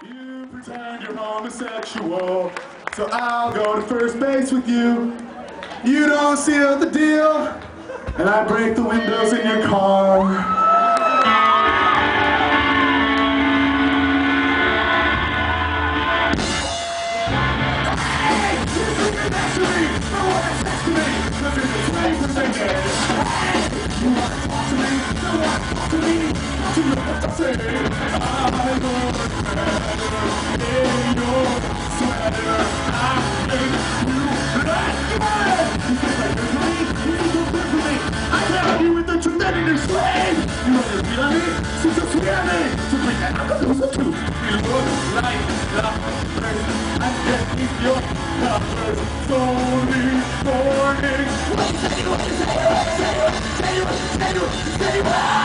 You pretend you're homosexual, so I'll go to first base with you. You don't seal the deal, and I break the windows in your car. Morning.